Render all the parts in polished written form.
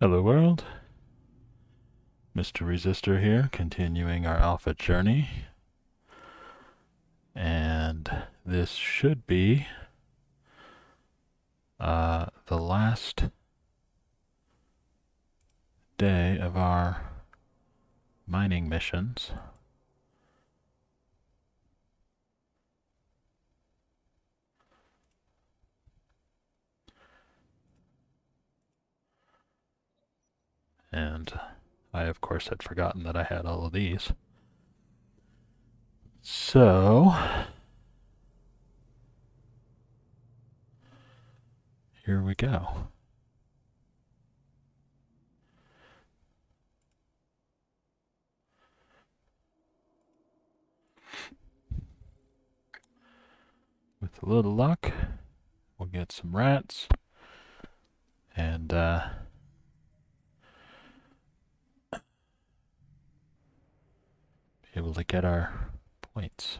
Hello world, Mr. Resistor here, continuing our alpha journey. And this should be the last day of our mining missions. And I, of course, had forgotten that I had all of these. So, here we go. With a little luck, we'll get some rats and be able to get our points.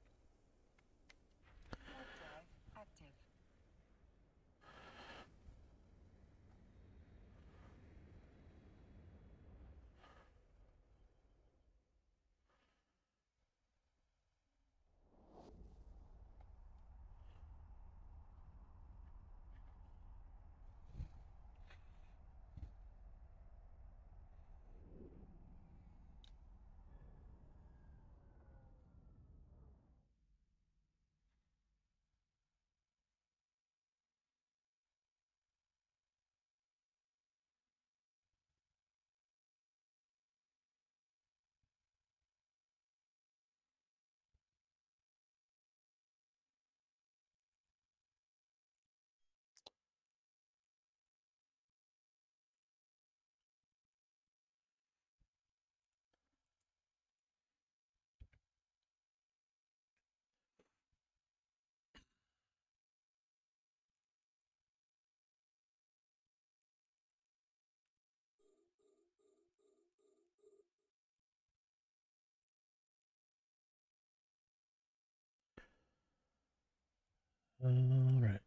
All right.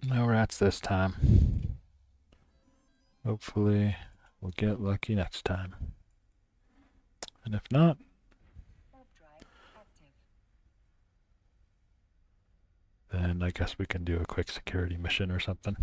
No rats this time. Hopefully, we'll get lucky next time. And if not, then I guess we can do a quick security mission or something.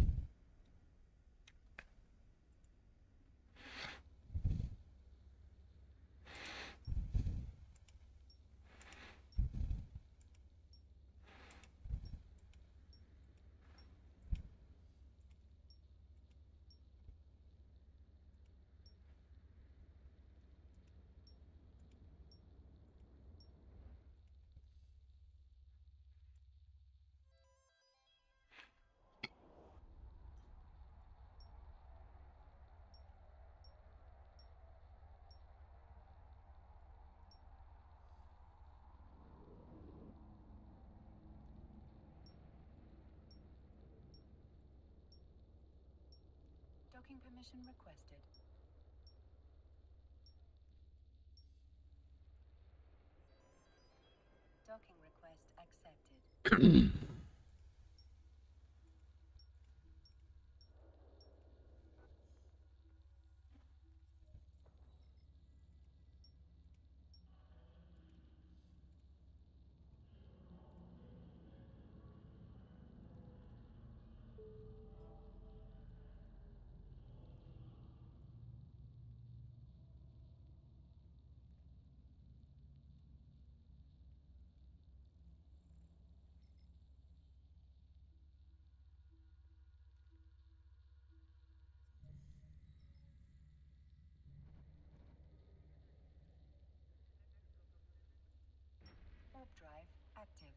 Docking permission requested. Docking request accepted. Warp drive active.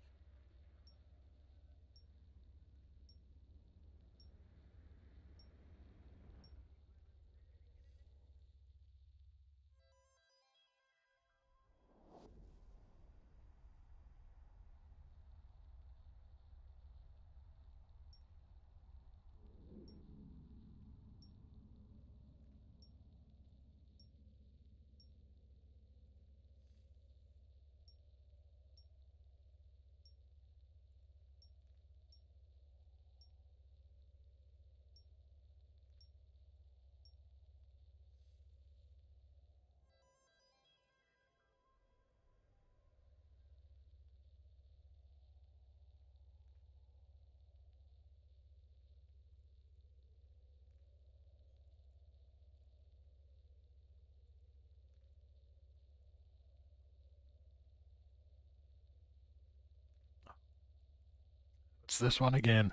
It's this one again.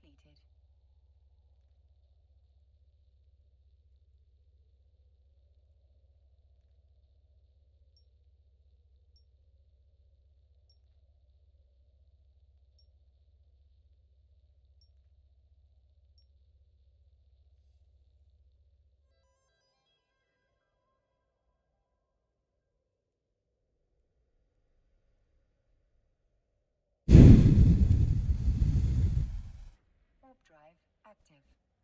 completed. Warp drive active.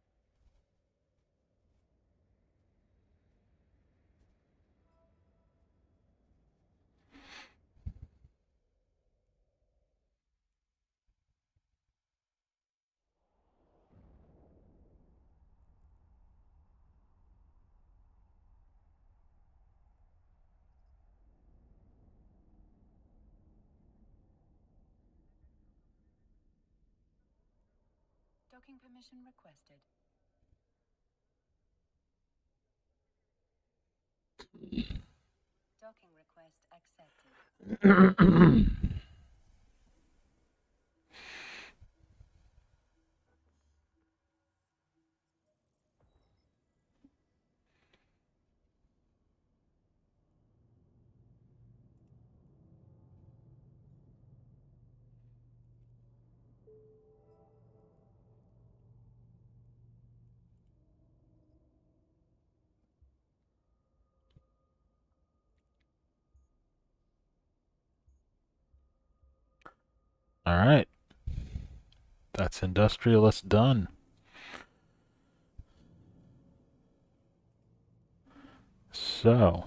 Docking permission requested. Docking request accepted. All right. That's Industrialist done. So,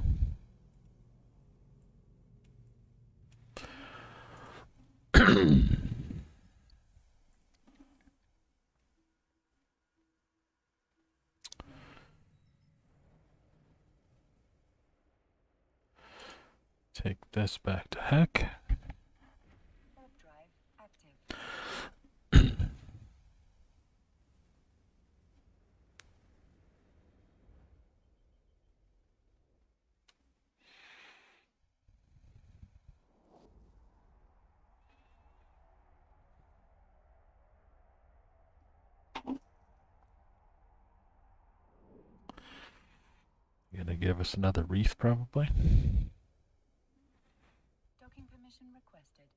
take this back to heck. Warp drive active. Gonna give us another wreath, probably. Docking permission requested.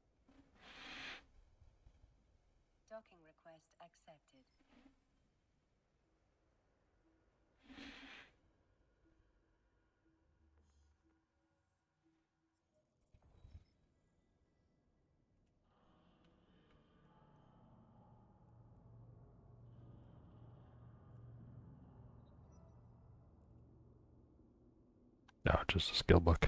Docking request accepted. No, just a skill book.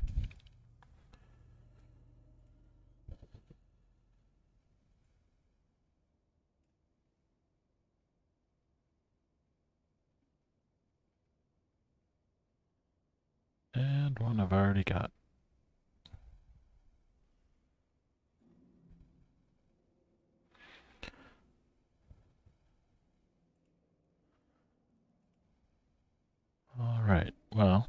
And one I've already got. All right, well.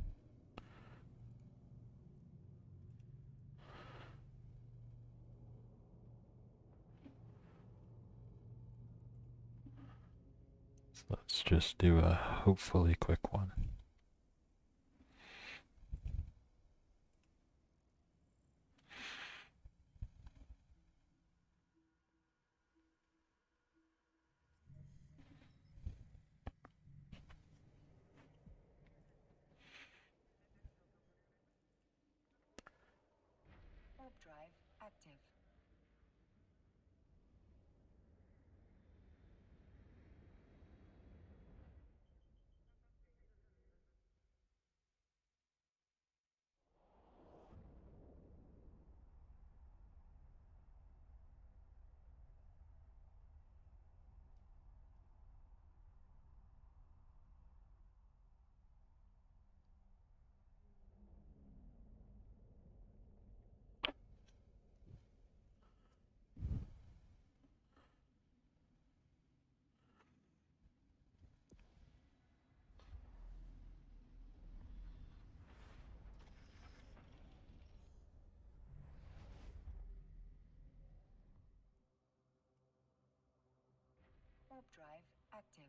Let's just do a hopefully quick one. Warp drive active. Warp drive active.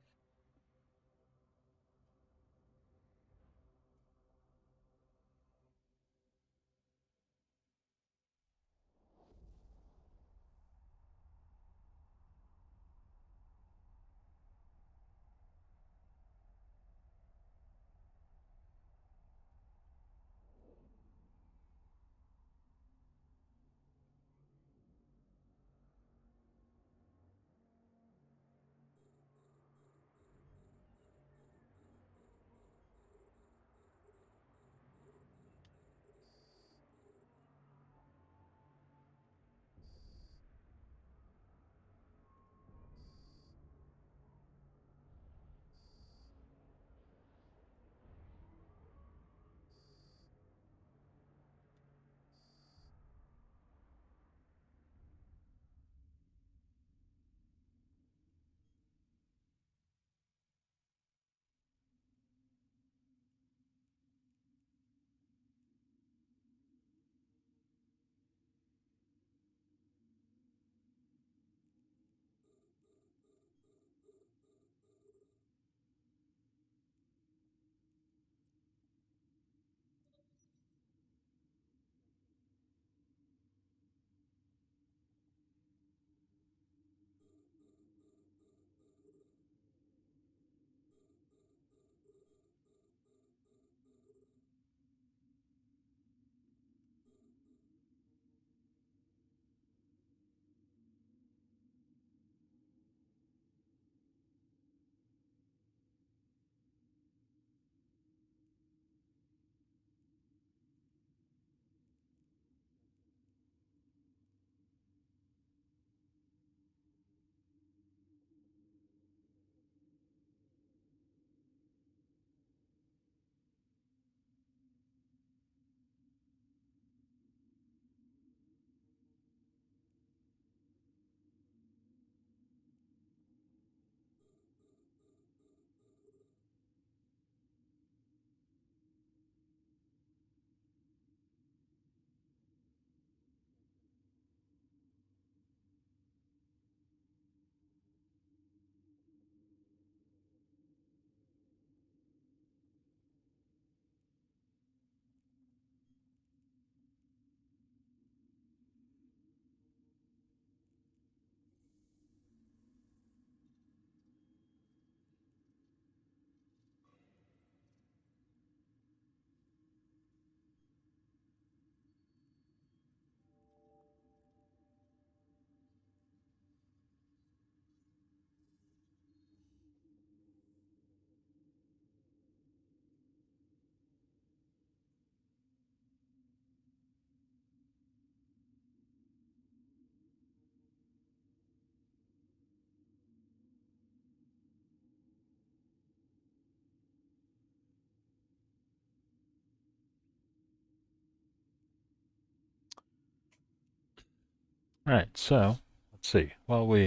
Alright, so let's see. While we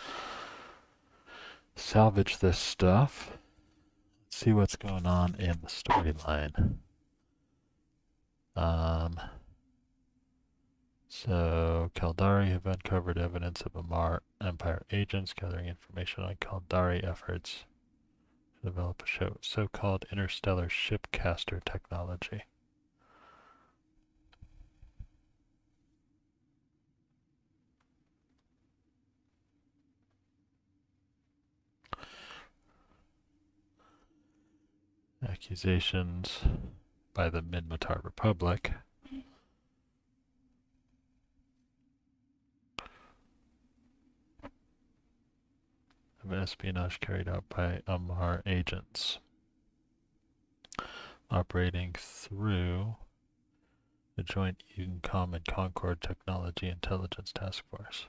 salvage this stuff, let's see what's going on in the storyline. So Caldari have uncovered evidence of Amarr Empire agents gathering information on Caldari efforts to develop a so-called interstellar shipcaster technology. Accusations by the Minmatar Republic of espionage carried out by Amarr agents operating through the Joint EUCOM and Concord Technology Intelligence Task Force.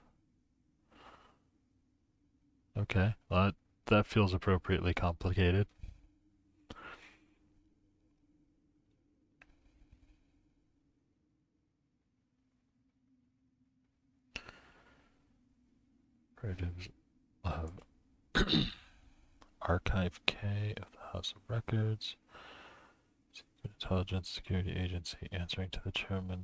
Okay, well that feels appropriately complicated. Operatives of Archive K of the House of Records, Secret Intelligence Security Agency answering to the chairman.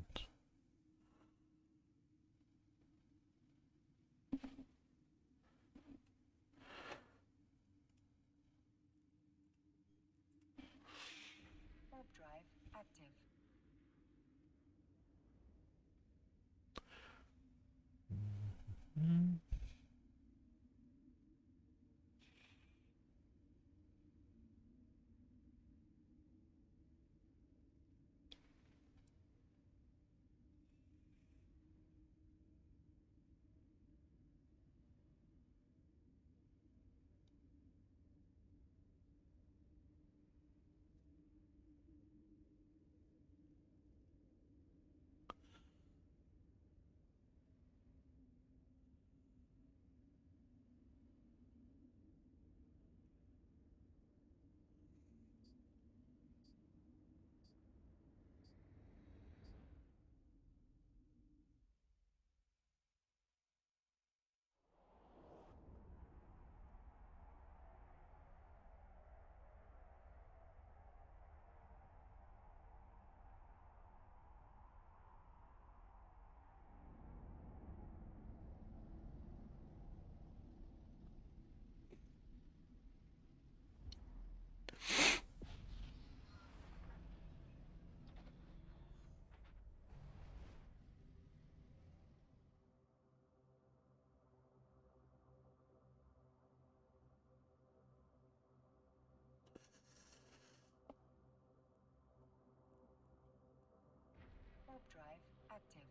Warp drive active.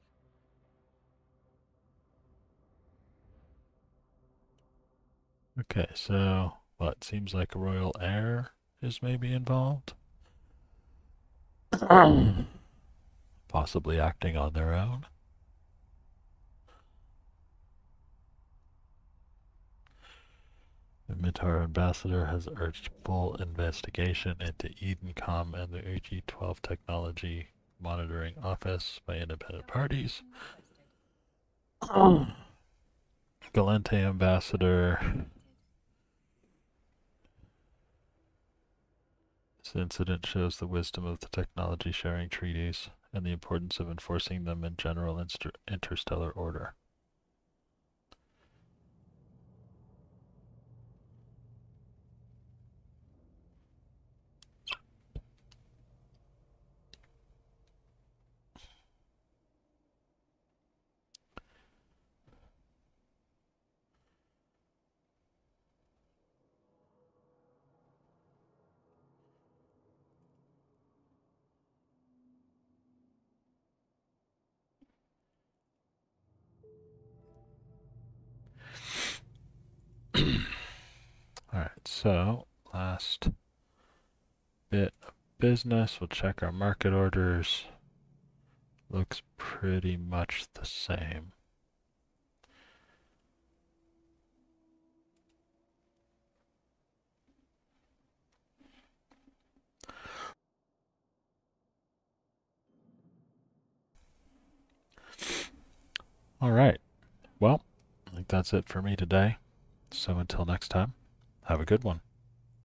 Okay, so what seems like a royal heir is maybe involved? Possibly acting on their own. The Mintar ambassador has urged full investigation into Edencom and the AG-12 technology monitoring office by independent parties. Galente ambassador. This incident shows the wisdom of the technology sharing treaties and the importance of enforcing them in general interstellar order. Alright, so last bit of business. We'll check our market orders. Looks pretty much the same. Alright, well, I think that's it for me today. So until next time, have a good one.